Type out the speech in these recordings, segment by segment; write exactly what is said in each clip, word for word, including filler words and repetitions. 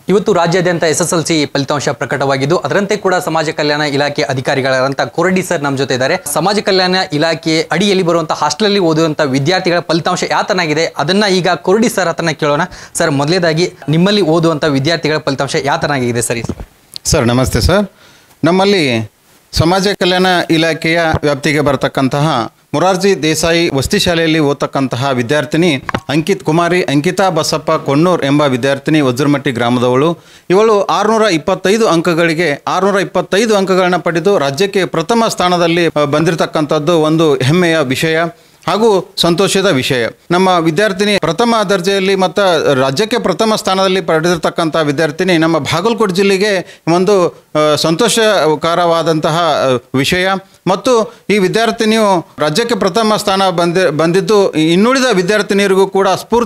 ಇವತ್ತು ರಾಜ್ಯಾದ್ಯಂತ ಎಸ್ಎಸ್ಎಲ್ಸಿ ಫಲಿತಾಂಶ ಪ್ರಕಟವಾಗಿದ್ದು ಅದರಂತೆ ಕೂಡ ಸಮಾಜ ಕಲ್ಯಾಣ ಇಲಾಖೆ ಅಧಿಕಾರಿಗಳಾದಂಥ ಕೊರಡಿ ಸರ್ ನಮ್ಮ ಜೊತೆ ಇದ್ದಾರೆ. ಸಮಾಜ ಕಲ್ಯಾಣ ಇಲಾಖೆ ಅಡಿಯಲ್ಲಿ ಬರುವಂತಹ ಹಾಸ್ಟೆಲ್ ಅಲ್ಲಿ ಓದುವಂತ ವಿದ್ಯಾರ್ಥಿಗಳ ಫಲಿತಾಂಶ ಯಾತನಾಗಿದೆ ಅದನ್ನ ಈಗ ಕೊರಡಿ ಸರ್ ಹತ್ರನ ಕೇಳೋಣ. ಸರ್, ಮೊದಲೇದಾಗಿ ನಿಮ್ಮಲ್ಲಿ ಓದುವಂತ ವಿದ್ಯಾರ್ಥಿಗಳ ಫಲಿತಾಂಶ ಯಾತನಾಗಿದೆ ಸರಿ? ಸರ್ ನಮಸ್ತೆ ಸರ್. ನಮ್ಮಲ್ಲಿ ಸಮಾಜ ಕಲ್ಯಾಣ ಇಲಾಖೆಯ ವ್ಯಾಪ್ತಿಗೆ ಬರತಕ್ಕಂತಹ ಮೊರಾರ್ಜಿ ದೇಸಾಯಿ ವಸತಿ ಶಾಲೆಯಲ್ಲಿ ಓದತಕ್ಕಂತಹ ವಿದ್ಯಾರ್ಥಿನಿ ಅಂಕಿತ್ ಕುಮಾರಿ ಅಂಕಿತಾ ಬಸಪ್ಪ ಕೊಣ್ಣೂರ್ ಎಂಬ ವಿದ್ಯಾರ್ಥಿನಿ ವಜ್ರಮಟ್ಟಿ ಗ್ರಾಮದವಳು. ಇವಳು ಆರುನೂರ ಇಪ್ಪತ್ತೈದು ಅಂಕಗಳಿಗೆ ಆರುನೂರ ಇಪ್ಪತ್ತೈದು ಅಂಕಗಳನ್ನ ಪಡೆದು ರಾಜ್ಯಕ್ಕೆ ಪ್ರಥಮ ಸ್ಥಾನದಲ್ಲಿ ಬಂದಿರತಕ್ಕಂಥದ್ದು ಒಂದು ಹೆಮ್ಮೆಯ ವಿಷಯ ಹಾಗೂ ಸಂತೋಷದ ವಿಷಯ. ನಮ್ಮ ವಿದ್ಯಾರ್ಥಿನಿ ಪ್ರಥಮ ದರ್ಜೆಯಲ್ಲಿ ಮತ್ತು ರಾಜ್ಯಕ್ಕೆ ಪ್ರಥಮ ಸ್ಥಾನದಲ್ಲಿ ಪಡೆದಿರ್ತಕ್ಕಂಥ ವಿದ್ಯಾರ್ಥಿನಿ ನಮ್ಮ ಬಾಗಲಕೋಟೆ ಜಿಲ್ಲೆಗೆ ಒಂದು ಸಂತೋಷಕರವಾದಂತಹ ವಿಷಯ. ಮತ್ತು ಈ ವಿದ್ಯಾರ್ಥಿನಿಯು ರಾಜ್ಯಕ್ಕೆ ಪ್ರಥಮ ಸ್ಥಾನ ಬಂದಿ ಬಂದಿದ್ದು ಇನ್ನುಳಿದ ವಿದ್ಯಾರ್ಥಿನಿಯರಿಗೂ ಕೂಡ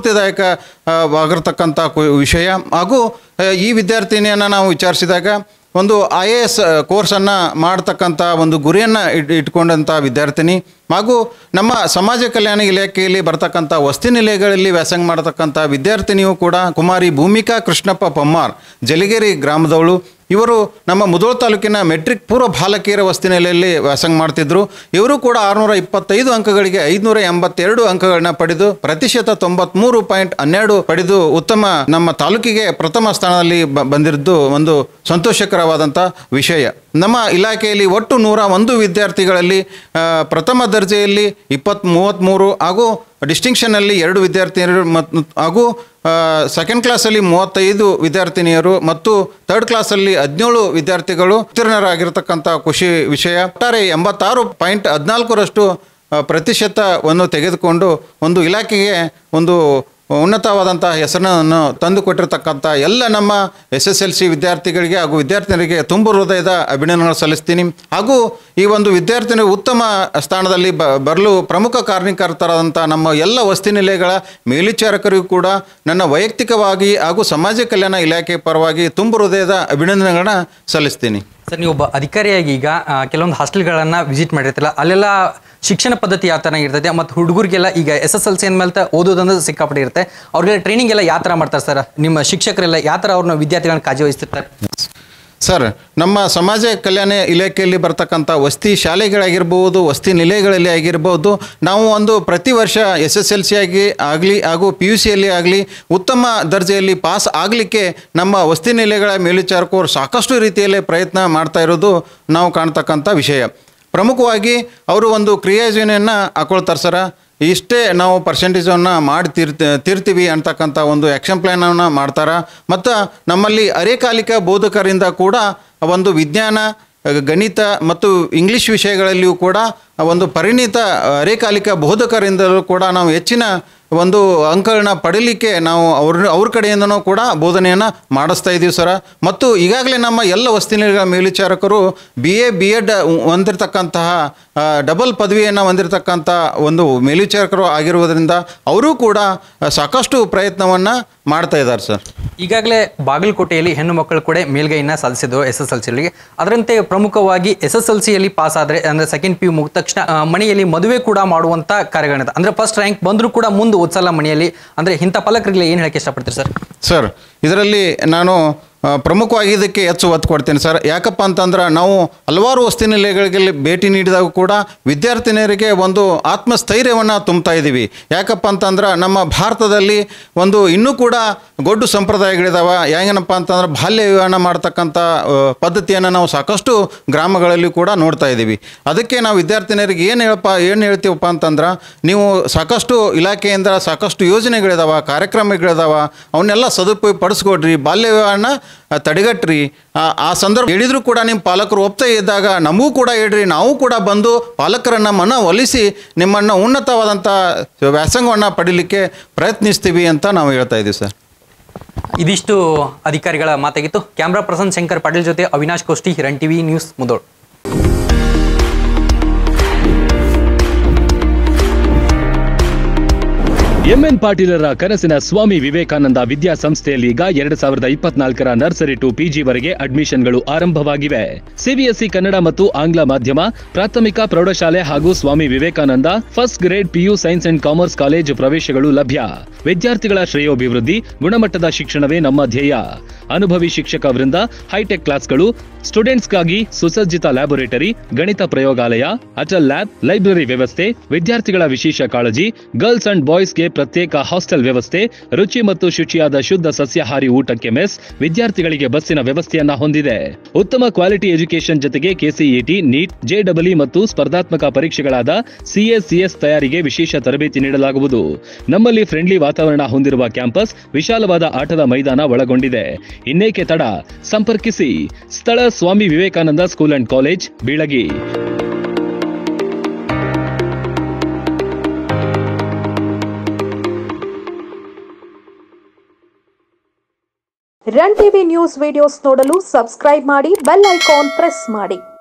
ಸ್ಫೂರ್ತಿದಾಯಕವಾಗಿರ್ತಕ್ಕಂಥ ವಿಷಯ. ಹಾಗೂ ಈ ವಿದ್ಯಾರ್ಥಿನಿಯನ್ನು ನಾವು ವಿಚಾರಿಸಿದಾಗ ಒಂದು ಐ ಎ ಎಸ್ ಕೋರ್ಸನ್ನು ಮಾಡ್ತಕ್ಕಂಥ ಒಂದು ಗುರಿಯನ್ನು ಇಟ್ ಇಟ್ಕೊಂಡಂಥ ವಿದ್ಯಾರ್ಥಿನಿ ಹಾಗೂ ನಮ್ಮ ಸಮಾಜ ಕಲ್ಯಾಣ ಇಲಾಖೆಯಲ್ಲಿ ಬರ್ತಕ್ಕಂಥ ವಸತಿ ನಿಲಯಗಳಲ್ಲಿ ವ್ಯಾಸಂಗ ಮಾಡತಕ್ಕಂಥ ವಿದ್ಯಾರ್ಥಿನಿಯು ಕೂಡ ಕುಮಾರಿ ಭೂಮಿಕಾ ಕೃಷ್ಣಪ್ಪ ಪಮ್ಮಾರ್ ಜಲಿಗೇರಿ ಗ್ರಾಮದವಳು. ಇವರು ನಮ್ಮ ಮುಧೋಳ ತಾಲೂಕಿನ ಮೆಟ್ರಿಕ್ ಪೂರ್ವ ಬಾಲಕಿಯರ ವಸತಿ ನಿಲಯದಲ್ಲಿ ವ್ಯಾಸಂಗ ಮಾಡ್ತಿದ್ರು. ಇವರು ಕೂಡ ಆರುನೂರ ಇಪ್ಪತ್ತೈದು ಅಂಕಗಳಿಗೆ ಐದುನೂರ ಎಂಬತ್ತೆರಡು ಅಂಕಗಳನ್ನ ಪಡೆದು ಪ್ರತಿಶತ ತೊಂಬತ್ಮೂರು ಪಾಯಿಂಟ್ ಹನ್ನೆರಡು ಪಡೆದು ಉತ್ತಮ ನಮ್ಮ ತಾಲೂಕಿಗೆ ಪ್ರಥಮ ಸ್ಥಾನದಲ್ಲಿ ಬಂದಿದ್ದು ಒಂದು ಸಂತೋಷಕರವಾದಂಥ ವಿಷಯ. ನಮ್ಮ ಇಲಾಖೆಯಲ್ಲಿ ಒಟ್ಟು ನೂರ ಒಂದು ವಿದ್ಯಾರ್ಥಿಗಳಲ್ಲಿ ಪ್ರಥಮ ದರ್ಜೆಯಲ್ಲಿ ಇಪ್ಪತ್ತ್ ಮೂವತ್ತ್ಮೂರು ಹಾಗೂ ಡಿಸ್ಟಿಂಕ್ಷನಲ್ಲಿ ಎರಡು ವಿದ್ಯಾರ್ಥಿನಿಯರು ಮತ್ತು ಹಾಗೂ ಸೆಕೆಂಡ್ ಕ್ಲಾಸಲ್ಲಿ ಮೂವತ್ತೈದು ವಿದ್ಯಾರ್ಥಿನಿಯರು ಮತ್ತು ಥರ್ಡ್ ಕ್ಲಾಸಲ್ಲಿ ಹದಿನೇಳು ವಿದ್ಯಾರ್ಥಿಗಳು ಉತ್ತೀರ್ಣರಾಗಿರ್ತಕ್ಕಂಥ ಖುಷಿ ವಿಷಯ. ಒಟ್ಟಾರೆ ಎಂಬತ್ತಾರು ಪಾಯಿಂಟ್ ಹದಿನಾಲ್ಕರಷ್ಟು ಪ್ರತಿಶತವನ್ನು ತೆಗೆದುಕೊಂಡು ಒಂದು ಇಲಾಖೆಗೆ ಒಂದು ಉನ್ನತವಾದಂಥ ಹೆಸರನ್ನು ತಂದುಕೊಟ್ಟಿರ್ತಕ್ಕಂಥ ಎಲ್ಲ ನಮ್ಮ ಎಸ್ ಎಸ್ ಎಲ್ ಸಿ ವಿದ್ಯಾರ್ಥಿಗಳಿಗೆ ಹಾಗೂ ವಿದ್ಯಾರ್ಥಿನಿಯರಿಗೆ ತುಂಬ ಹೃದಯದ ಅಭಿನಂದನೆಗಳು ಸಲ್ಲಿಸ್ತೀನಿ. ಹಾಗೂ ಈ ಒಂದು ವಿದ್ಯಾರ್ಥಿನಿ ಉತ್ತಮ ಸ್ಥಾನದಲ್ಲಿ ಬ ಬರಲು ಪ್ರಮುಖ ಕಾರಣಕರ್ತರಾದಂಥ ನಮ್ಮ ಎಲ್ಲ ವಸತಿ ನಿಲಯಗಳ ಮೇಲ್ವಿಚಾರಕರಿಗೂ ಕೂಡ ನನ್ನ ವೈಯಕ್ತಿಕವಾಗಿ ಹಾಗೂ ಸಮಾಜ ಕಲ್ಯಾಣ ಇಲಾಖೆ ಪರವಾಗಿ ತುಂಬ ಹೃದಯದ ಅಭಿನಂದನೆಗಳನ್ನ ಸಲ್ಲಿಸ್ತೀನಿ. ಸರ್, ನೀವು ಒಬ್ಬ ಅಧಿಕಾರಿಯಾಗಿ ಈಗ ಕೆಲವೊಂದು ಹಾಸ್ಟೆಲ್ಗಳನ್ನು ವಿಸಿಟ್ ಮಾಡಿರ್ತಿಲ್ಲ, ಅಲ್ಲೆಲ್ಲ ಶಿಕ್ಷಣ ಪದ್ಧತಿ ಯಾವ ಥರ ಇರ್ತದೆ ಮತ್ತು ಹುಡುಗರಿಗೆಲ್ಲ ಈಗ ಎಸ್ ಎಸ್ ಎಲ್ ಸಿ ಅಂದಮೇಲೆ ಓದೋದಂದ್ರೆ ಸಿಕ್ಕಾಪಟ್ಟೆ ಇರುತ್ತೆ, ಅವ್ರಿಗೆಲ್ಲ ಟ್ರೈನಿಂಗ್ ಎಲ್ಲ ಯಾವ ಥರ ಮಾಡ್ತಾರೆ ಸರ್? ನಿಮ್ಮ ಶಿಕ್ಷಕರೆಲ್ಲ ಯಾವ ಥರ ಅವ್ರನ್ನ ವಿದ್ಯಾರ್ಥಿಗಳನ್ನ ಕಾಳಜಿ ವಹಿಸ್ತಿರ್ತಾರೆ? ಸರ್, ನಮ್ಮ ಸಮಾಜ ಕಲ್ಯಾಣ ಇಲಾಖೆಯಲ್ಲಿ ಬರ್ತಕ್ಕಂಥ ವಸತಿ ಶಾಲೆಗಳಾಗಿರ್ಬೋದು, ವಸತಿ ನಿಲಯಗಳಲ್ಲಿ ಆಗಿರ್ಬೋದು, ನಾವು ಒಂದು ಪ್ರತಿ ವರ್ಷ ಎಸ್ ಎಸ್ ಎಲ್ ಸಿ ಆಗಿ ಆಗಲಿ ಹಾಗೂ ಪಿ ಯು ಸಿಯಲ್ಲಿ ಆಗಲಿ ಉತ್ತಮ ದರ್ಜೆಯಲ್ಲಿ ಪಾಸ್ ಆಗಲಿಕ್ಕೆ ನಮ್ಮ ವಸತಿ ನಿಲಯಗಳ ಮೇಲ್ವಿಚಾರಕರು ಸಾಕಷ್ಟು ರೀತಿಯಲ್ಲಿ ಪ್ರಯತ್ನ ಮಾಡ್ತಾ ಇರೋದು ನಾವು ಕಾಣ್ತಕ್ಕಂಥ ವಿಷಯ. ಪ್ರಮುಖವಾಗಿ ಅವರು ಒಂದು ಕ್ರಿಯಾಯೋಜನೆಯನ್ನು ಹಾಕೊಳ್ತಾರೆ ಸರ. ಇಷ್ಟೇ ನಾವು ಪರ್ಸೆಂಟೇಜನ್ನು ಮಾಡಿ ತೀರ್ತಿ ತೀರ್ತೀವಿ ಅಂತಕ್ಕಂಥ ಒಂದು ಆ್ಯಕ್ಷನ್ ಪ್ಲ್ಯಾನನ್ನು ಮಾಡ್ತಾರೆ. ಮತ್ತು ನಮ್ಮಲ್ಲಿ ಅರೆಕಾಲಿಕ ಬೋಧಕರಿಂದ ಕೂಡ ಒಂದು ವಿಜ್ಞಾನ, ಗಣಿತ ಮತ್ತು ಇಂಗ್ಲೀಷ್ ವಿಷಯಗಳಲ್ಲಿಯೂ ಕೂಡ ಒಂದು ಪರಿಣಿತ ಅರೆಕಾಲಿಕ ಬೋಧಕರಿಂದಲೂ ಕೂಡ ನಾವು ಹೆಚ್ಚಿನ ಒಂದು ಅಂಕಗಳನ್ನ ಪಡೀಲಿಕ್ಕೆ ನಾವು ಅವ್ರ ಅವ್ರ ಕಡೆಯಿಂದನೂ ಕೂಡ ಬೋಧನೆಯನ್ನು ಮಾಡಿಸ್ತಾ ಇದ್ದೀವಿ ಸರ. ಮತ್ತು ಈಗಾಗಲೇ ನಮ್ಮ ಎಲ್ಲ ವಸತಿ ನಿಲಯಗಳ ಮೇಲ್ವಿಚಾರಕರು ಬಿ ಎ ಬಿ ಎಡ್ ಹೊಂದಿರತಕ್ಕಂತಹ ಡಬಲ್ ಪದವಿಯನ್ನು ಹೊಂದಿರತಕ್ಕಂಥ ಒಂದು ಮೇಲ್ವಿಚಾರಕರು ಆಗಿರುವುದರಿಂದ ಅವರು ಕೂಡ ಸಾಕಷ್ಟು ಪ್ರಯತ್ನವನ್ನು ಮಾಡ್ತಾ ಇದ್ದಾರೆ ಸರ್. ಈಗಾಗಲೇ ಬಾಗಲಕೋಟೆಯಲ್ಲಿ ಹೆಣ್ಣು ಮಕ್ಕಳು ಕೂಡ ಮೇಲ್ಗೈಯನ್ನು ಸಾಧಿಸಿದ್ರು ಎಸ್ ಎಸ್ ಎಲ್ ಸಿಯಲ್ಲಿ. ಅದರಂತೆ ಪ್ರಮುಖವಾಗಿ ಎಸ್ ಎಸ್ ಎಲ್ ಸಿಯಲ್ಲಿ ಪಾಸ್ ಆದರೆ ಅಂದರೆ ಸೆಕೆಂಡ್ ಪಿ ಯು ಮುಗಿದ ತಕ್ಷಣ ಮನೆಯಲ್ಲಿ ಮದುವೆ ಕೂಡ ಮಾಡುವಂಥ ಕಾರ್ಯಗಳಿದೆ. ಅಂದರೆ ಫಸ್ಟ್ ರ್ಯಾಂಕ್ ಬಂದರೂ ಕೂಡ ಮುಂದೆ ಓದಿಸಲ್ಲ ಮನೆಯಲ್ಲಿ. ಅಂದರೆ ಇಂಥ ಫಲಕರಿಗೆ ಏನು ಹೇಳಕ್ಕೆ ಇಷ್ಟಪಡ್ತೀರಿ ಸರ್? ಸರ್, ಇದರಲ್ಲಿ ನಾನು ಪ್ರಮುಖವಾಗಿ ಇದಕ್ಕೆ ಹೆಚ್ಚು ಒತ್ತು ಕೊಡ್ತೇನೆ ಸರ್. ಯಾಕಪ್ಪ ಅಂತಂದ್ರೆ ನಾವು ಹಲವಾರು ವಸತಿ ನಿಲಯಗಳಿಗೆ ಭೇಟಿ ನೀಡಿದಾಗ ಕೂಡ ವಿದ್ಯಾರ್ಥಿನಿಯರಿಗೆ ಒಂದು ಆತ್ಮಸ್ಥೈರ್ಯವನ್ನು ತುಂಬ್ತಾ ಇದ್ದೀವಿ. ಯಾಕಪ್ಪ ಅಂತಂದ್ರೆ ನಮ್ಮ ಭಾರತದಲ್ಲಿ ಒಂದು ಇನ್ನೂ ಕೂಡ ಗೊಡ್ಡು ಸಂಪ್ರದಾಯಗಳಿದಾವೆ. ಹೇಗೇನಪ್ಪ ಅಂತಂದ್ರೆ ಬಾಲ್ಯ ವಿವಾಹ ಮಾಡ್ತಕ್ಕಂಥ ಪದ್ಧತಿಯನ್ನು ನಾವು ಸಾಕಷ್ಟು ಗ್ರಾಮಗಳಲ್ಲಿ ಕೂಡ ನೋಡ್ತಾ ಇದ್ದೀವಿ. ಅದಕ್ಕೆ ನಾವು ವಿದ್ಯಾರ್ಥಿನಿಯರಿಗೆ ಏನು ಹೇಳಪ್ಪ ಏನು ಹೇಳ್ತೀವಪ್ಪ ಅಂತಂದ್ರೆ, ನೀವು ಸಾಕಷ್ಟು ಇಲಾಖೆಯಿಂದ ಸಾಕಷ್ಟು ಯೋಜನೆಗಳಿದಾವೆ, ಕಾರ್ಯಕ್ರಮಗಳಿದಾವೆ, ಅವನ್ನೆಲ್ಲ ಸದುಪಯೋಗ ಪಡಿಸ್ಕೊಡ್ರಿ, ಬಾಲ್ಯ ವಿವಾಹನ ತಡೆಗಟ್ರಿ. ಆ ಸಂದರ್ಭ ಹೇಳಿದರೂ ಕೂಡ ನಿಮ್ಮ ಪಾಲಕರು ಒಪ್ತಾ ಇದ್ದಾಗ ನಮಗೂ ಕೂಡ ಹೇಳ್ರಿ, ನಾವು ಕೂಡ ಬಂದು ಪಾಲಕರನ್ನು ಮನ ಒಲಿಸಿ ನಿಮ್ಮನ್ನು ಉನ್ನತವಾದಂಥ ವ್ಯಾಸಂಗವನ್ನು ಪಡೀಲಿಕ್ಕೆ ಪ್ರಯತ್ನಿಸ್ತೀವಿ ಅಂತ ನಾವು ಹೇಳ್ತಾ ಇದ್ದೀವಿ ಸರ್. ಇದಿಷ್ಟು ಅಧಿಕಾರಿಗಳ ಮಾತಾಗಿತ್ತು. ಕ್ಯಾಮ್ರಾ ಪರ್ಸನ್ ಶಂಕರ್ ಪಾಟೀಲ್ ಜೊತೆ Avinash Koshti, Hiran TV news, Mudhol. MN ಪಾಟೀಲರ ಕನಸಿನ ಸ್ವಾಮಿ ವಿವೇಕಾನಂದ ವಿದ್ಯಾಸಂಸ್ಥೆಯಲ್ಲಿ ಈಗ ಎರಡ್ ಸಾವಿರದ ಇಪ್ಪತ್ನಾಲ್ಕರ ನರ್ಸರಿ ಟು ಪಿಜಿ ವರೆಗೆ ಅಡ್ಮಿಷನ್ಗಳು ಆರಂಭವಾಗಿವೆ. ಸಿಬಿಎಸ್ಇ ಕನ್ನಡ ಮತ್ತು ಆಂಗ್ಲ ಮಾಧ್ಯಮ, ಪ್ರಾಥಮಿಕ ಪ್ರೌಢಶಾಲೆ ಹಾಗೂ Swami Vivekananda first grade PU science and commerce college ಪ್ರವೇಶಗಳು ಲಭ್ಯ. ವಿದ್ಯಾರ್ಥಿಗಳ ಶ್ರೇಯೋಭಿವೃದ್ಧಿ, ಗುಣಮಟ್ಟದ ಶಿಕ್ಷಣವೇ ನಮ್ಮ ಧ್ಯೇಯ. ಅನುಭವಿ ಶಿಕ್ಷಕ ವೃಂದ, ಹೈಟೆಕ್ ಕ್ಲಾಸ್ಗಳು, ಸ್ಟೂಡೆಂಟ್ಸ್ಗಾಗಿ ಸುಸಜ್ಜಿತ ಲ್ಯಾಬೊರೇಟರಿ, ಗಣಿತ ಪ್ರಯೋಗಾಲಯ, ಅಟಲ್ ಲ್ಯಾಬ್, ಲೈಬ್ರರಿ ವ್ಯವಸ್ಥೆ, ವಿದ್ಯಾರ್ಥಿಗಳ ವಿಶೇಷ ಕಾಳಜಿ, ಗರ್ಲ್ಸ್ ಅಂಡ್ ಬಾಯ್ಸ್ಗೆ ಪ್ರತ್ಯೇಕ ಹಾಸ್ಟೆಲ್ ವ್ಯವಸ್ಥೆ, ರುಚಿ ಮತ್ತು ಶುಚಿಯಾದ ಶುದ್ಧ ಸಸ್ಯಾಹಾರಿ ಊಟಕ್ಕೆ ಮೆಸ್, ವಿದ್ಯಾರ್ಥಿಗಳಿಗೆ ಬಸ್ಸಿನ ವ್ಯವಸ್ಥೆಯನ್ನ ಹೊಂದಿದೆ. ಉತ್ತಮ ಕ್ವಾಲಿಟಿ ಎಜುಕೇಶನ್ ಜೊತೆಗೆ ಕೆಸಿಇಟಿ, ನೀಟ್, ಜೆಡಬ್ಲ್ಯೂ ಮತ್ತು ಸ್ಪರ್ಧಾತ್ಮಕ ಪರೀಕ್ಷೆಗಳಾದ ಸಿಎ, ಸಿಎಸ್ ತಯಾರಿಗೆ ವಿಶೇಷ ತರಬೇತಿ ನೀಡಲಾಗುವುದು. ನಮ್ಮಲ್ಲಿ ಫ್ರೆಂಡ್ಲಿ ವಾತಾವರಣ ಹೊಂದಿರುವ ಕ್ಯಾಂಪಸ್, ವಿಶಾಲವಾದ ಆಟದ ಮೈದಾನ ಒಳಗೊಂಡಿದೆ. ಇನ್ನೇಕೆ ತಡ, ಸಂಪರ್ಕಿಸಿ. ಸ್ಥಳ Swami Vivekananda school and college, Bilagi. Run TV news videos ನೋಡಲು ಸಬ್ಸ್ಕ್ರೈಬ್ ಮಾಡಿ, ಬೆಲ್ ಐಕಾನ್ ಪ್ರೆಸ್ ಮಾಡಿ.